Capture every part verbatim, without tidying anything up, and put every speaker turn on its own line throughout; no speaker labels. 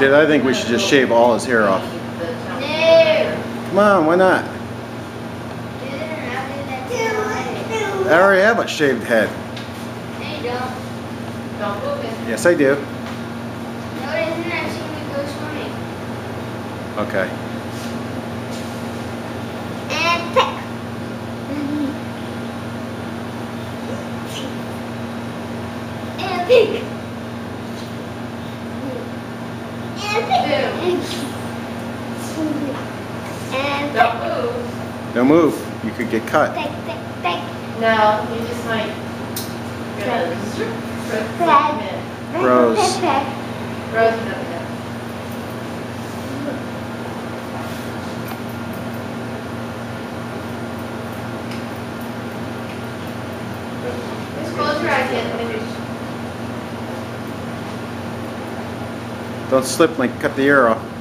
did. I think we should just shave all his hair off.
No.
Come on, why not? I already have a shaved head.
No, you don't.
Don't move it.
Yes, I do.
No, it isn't. I've seen you go swimming.
Okay.
And pick. And pick. And pick. And
Don't
pick.
move.
Don't move. You could get cut.
Pick, pick, pick.
No, you just might. Gonna strip, strip,
Fred.
strip.
Rose.
Pick, pick.
Rose doesn't know. Just close your eyes yet.
Don't slip like cut the ear off.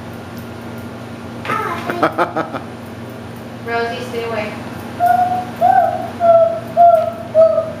Rosie, stay away.